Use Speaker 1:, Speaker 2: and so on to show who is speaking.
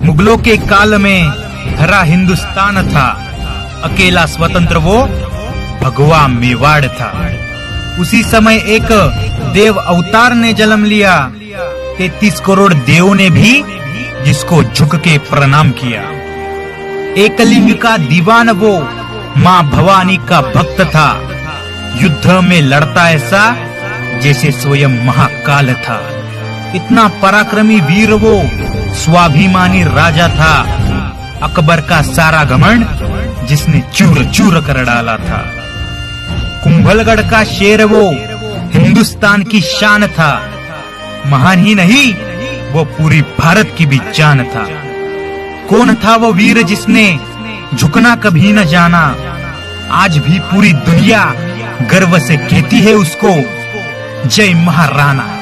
Speaker 1: मुगलों के काल में धरा हिंदुस्तान था, अकेला स्वतंत्र वो भगवा मेवाड़ था। उसी समय एक देव अवतार ने जन्म लिया, 33 करोड़ देवों ने भी जिसको झुक के प्रणाम किया। एकलिंग का दीवान वो माँ भवानी का भक्त था, युद्ध में लड़ता ऐसा जैसे स्वयं महाकाल था। इतना पराक्रमी वीर वो स्वाभिमानी राजा था, अकबर का सारा घमंड जिसने चूर चूर कर डाला था। कुंभलगढ़ का शेर वो हिंदुस्तान की शान था, महान ही नहीं वो पूरी भारत की भी जान था। कौन था वो वीर जिसने झुकना कभी न जाना, आज भी पूरी दुनिया गर्व से कहती है उसको जय महाराणा।